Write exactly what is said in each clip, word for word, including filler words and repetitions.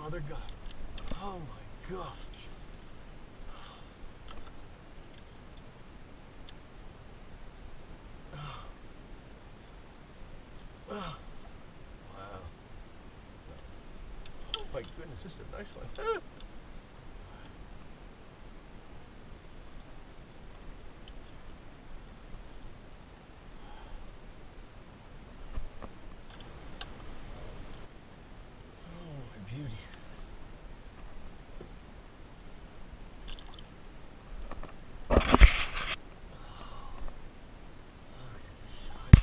another guy. Oh my gosh. Oh, wow. Oh my goodness, this is a nice one. Beauty. Oh, look at the sun.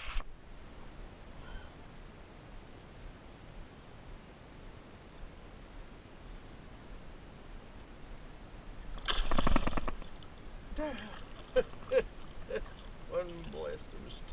One blast of a